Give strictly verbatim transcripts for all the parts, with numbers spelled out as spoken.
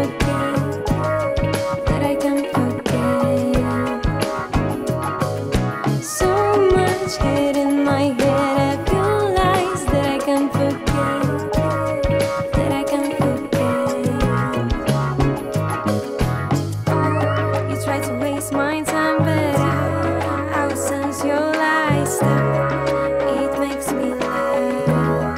forget, that I can forget. So much hate in my head, I realize that I can forget, that I can forget. Oh, you try to waste my time, but I, I will sense your lies. It makes me laugh.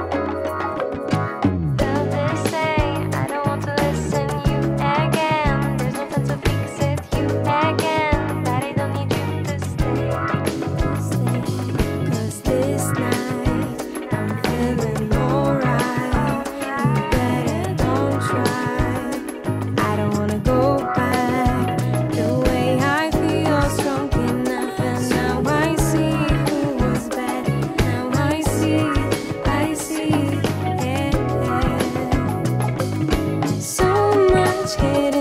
They'll just say, I don't want to listen you again. There's no time to fix it, you again. That I don't need you to stay, stay. Cause this night I'm feeling alright. You better don't try. I don't wanna go back. The way I feel strong enough, and now I see who was bad. Now I see, I see, yeah, yeah. So much hate